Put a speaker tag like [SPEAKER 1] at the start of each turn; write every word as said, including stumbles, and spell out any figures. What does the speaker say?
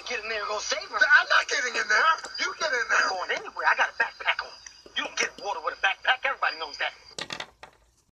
[SPEAKER 1] gotta get in there and go save her.
[SPEAKER 2] I'm not getting in there. You get in there.
[SPEAKER 1] I'm going anywhere. I gotta back.